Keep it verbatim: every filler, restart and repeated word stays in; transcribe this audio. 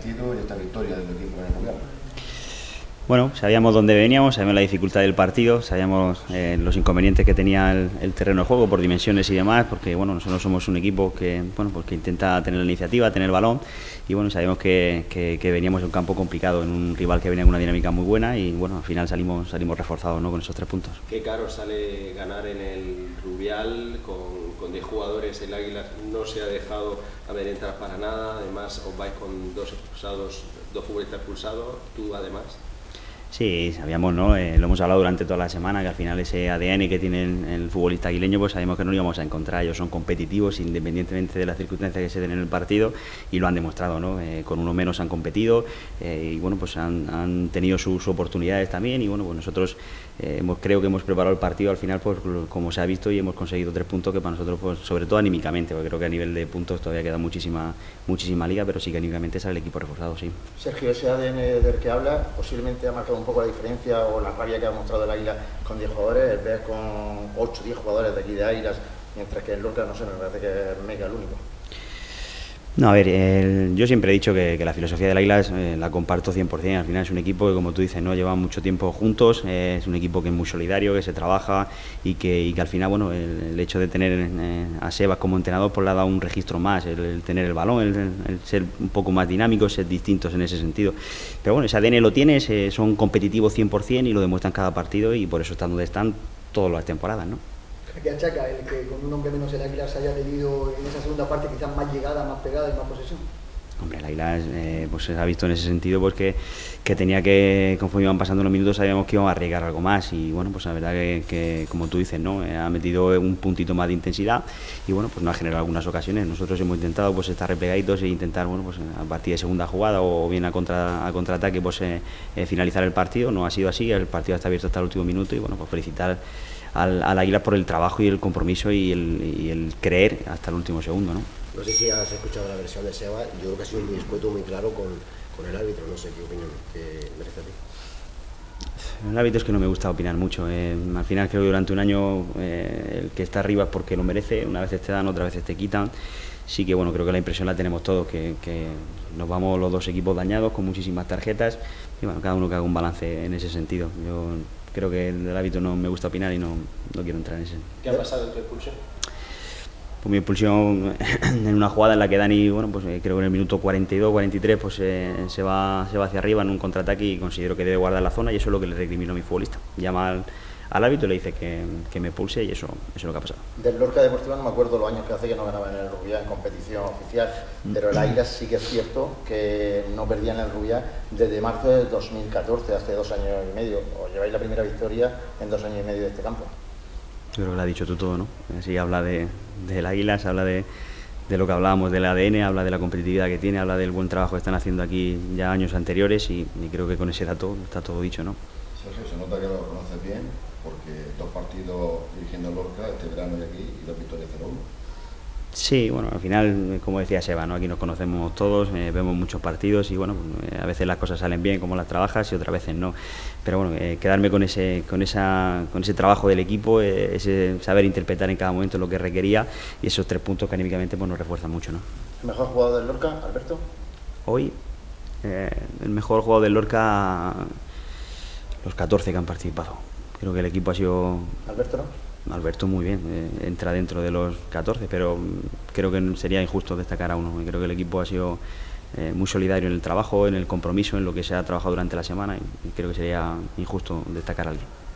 agradecido en esta victoria del equipo en el Rubial? Bueno, sabíamos dónde veníamos, sabíamos la dificultad del partido, sabíamos eh, los inconvenientes que tenía el, el terreno de juego por dimensiones y demás, porque bueno, nosotros somos un equipo que, bueno, pues que intenta tener la iniciativa, tener el balón, y bueno, sabíamos que, que, que veníamos de un campo complicado, en un rival que venía con una dinámica muy buena, y bueno, al final salimos, salimos reforzados, ¿no?, con esos tres puntos. Qué caro sale ganar en el Rubial, con, con diez jugadores, el Águila no se ha dejado amedrentar para nada, además os vais con dos expulsados, dos futbolistas expulsados, tú además. Sí, sabíamos, ¿no? Eh, lo hemos hablado durante toda la semana, que al final ese A D N que tiene el, el futbolista aguileño, pues sabíamos que no lo íbamos a encontrar. Ellos son competitivos independientemente de las circunstancias que se den en el partido, y lo han demostrado, ¿no? Eh, con uno menos han competido, eh, y bueno, pues han, han tenido sus oportunidades también, y bueno, pues nosotros eh, hemos, creo que hemos preparado el partido al final, pues como se ha visto, y hemos conseguido tres puntos que para nosotros, pues sobre todo anímicamente, porque creo que a nivel de puntos todavía queda muchísima, muchísima liga, pero sí que anímicamente sale el equipo reforzado, sí. Sergio, ese A D N del que habla posiblemente ha marcado un poco la diferencia o la rabia que ha mostrado el Águila con diez jugadores, ves con ocho o diez jugadores de aquí de Águilas, mientras que el Lorca, no sé, me parece que es mega el único. No, a ver, el, yo siempre he dicho que, que la filosofía del Águila es, eh, la comparto cien por cien. Al final es un equipo que, como tú dices, no lleva mucho tiempo juntos, eh, es un equipo que es muy solidario, que se trabaja, y que, y que al final, bueno, el, el hecho de tener eh, a Sebas como entrenador, pues le ha dado un registro más, el, el tener el balón, el, el ser un poco más dinámicos, ser distintos en ese sentido. Pero bueno, ese A D N lo tienes, eh, son competitivos cien por cien y lo demuestran cada partido, y por eso están donde están todas las temporadas, ¿no? ¿Qué achaca el que con un hombre menos el Águila se haya tenido en esa segunda parte quizás más llegada, más pegada y más posesión? Hombre, el Águila eh, pues se ha visto en ese sentido, pues que, que tenía que, conforme iban pasando los minutos, sabíamos que íbamos a arriesgar algo más, y bueno, pues la verdad que, que como tú dices, ¿no?, eh, ha metido un puntito más de intensidad, y bueno, pues nos ha generado algunas ocasiones. Nosotros hemos intentado pues estar replegaditos e intentar, bueno, pues a partir de segunda jugada o bien a, contra, a contraataque, pues eh, eh, finalizar el partido. No ha sido así, el partido está abierto hasta el último minuto, y bueno, pues felicitar al, al Águila por el trabajo y el compromiso y el, y el creer hasta el último segundo, ¿no? No sé si has escuchado la versión de Seba, yo creo que ha sido muy escueto, muy claro con, con el árbitro, no sé qué opinión te merece a ti. El árbitro es que no me gusta opinar mucho, eh, al final creo que durante un año eh, el que está arriba es porque lo merece, una vez te dan, otras veces te quitan. Sí que bueno, creo que la impresión la tenemos todos, que, que nos vamos los dos equipos dañados con muchísimas tarjetas, y bueno, cada uno que haga un balance en ese sentido. Yo creo que el árbitro no me gusta opinar y no, no quiero entrar en ese. ¿Qué ha pasado en tu expulsión? Pues mi expulsión en una jugada en la que Dani, bueno, pues eh, creo que en el minuto cuarenta y dos, cuarenta y tres, pues eh, se, va, se va hacia arriba en un contraataque, y considero que debe guardar la zona, y eso es lo que le recrimino a mi futbolista. Llama al, al árbitro y le dice que, que me expulse, y eso, eso es lo que ha pasado. Del Lorca Deportiva no me acuerdo los años que hace que no ganaba en el Rubial en competición oficial, pero el Águila sí que es cierto que no perdía en el Rubial desde marzo de dos mil catorce, hace dos años y medio. Os lleváis la primera victoria en dos años y medio de este campo. Yo creo que lo ha dicho tú todo, ¿no? Así habla de, del Águila, se habla de, de lo que hablábamos del A D N, habla de la competitividad que tiene, habla del buen trabajo que están haciendo aquí ya años anteriores, y, y creo que con ese dato está todo dicho, ¿no? Sergio, se nota que lo conoces bien, porque dos partidos dirigiendo a Lorca este verano y aquí, y dos victorias cero uno. Sí, bueno, al final, como decía Seba, ¿no?, aquí nos conocemos todos, eh, vemos muchos partidos, y bueno, eh, a veces las cosas salen bien como las trabajas y otras veces no. Pero bueno, eh, quedarme con ese, con, esa, con ese trabajo del equipo, eh, ese saber interpretar en cada momento lo que requería, y esos tres puntos que anímicamente pues, nos refuerzan mucho, ¿no? ¿El mejor jugador del Lorca, Alberto? Hoy, eh, el mejor jugador del Lorca, los catorce que han participado. Creo que el equipo ha sido... ¿Alberto no? Alberto muy bien, eh, entra dentro de los catorce, pero creo que sería injusto destacar a uno. Creo que el equipo ha sido eh, muy solidario en el trabajo, en el compromiso, en lo que se ha trabajado durante la semana, y creo que sería injusto destacar a alguien.